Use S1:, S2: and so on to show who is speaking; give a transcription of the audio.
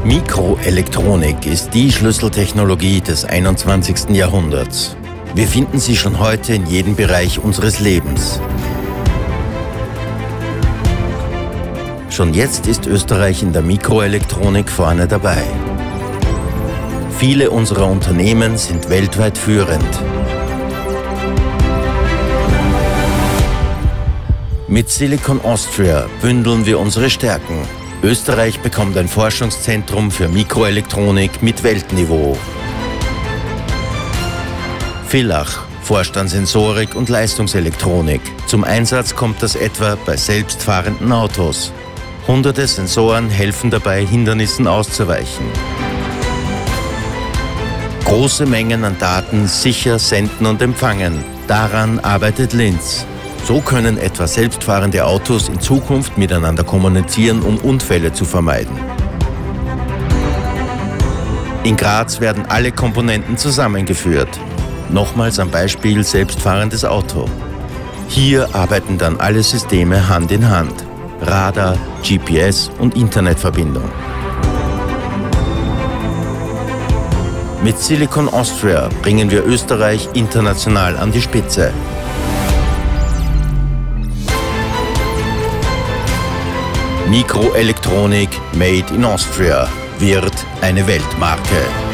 S1: Mikroelektronik ist die Schlüsseltechnologie des 21. Jahrhunderts. Wir finden sie schon heute in jedem Bereich unseres Lebens. Schon jetzt ist Österreich in der Mikroelektronik vorne dabei. Viele unserer Unternehmen sind weltweit führend. Mit Silicon Austria bündeln wir unsere Stärken. Österreich bekommt ein Forschungszentrum für Mikroelektronik mit Weltniveau. Villach forscht an Sensorik und Leistungselektronik. Zum Einsatz kommt das etwa bei selbstfahrenden Autos. Hunderte Sensoren helfen dabei, Hindernissen auszuweichen. Große Mengen an Daten sicher senden und empfangen. Daran arbeitet Linz. So können etwa selbstfahrende Autos in Zukunft miteinander kommunizieren, um Unfälle zu vermeiden. In Graz werden alle Komponenten zusammengeführt. Nochmals am Beispiel selbstfahrendes Auto. Hier arbeiten dann alle Systeme Hand in Hand. Radar, GPS und Internetverbindung. Mit Silicon Austria bringen wir Österreich international an die Spitze. Mikroelektronik Made in Austria wird eine Weltmarke.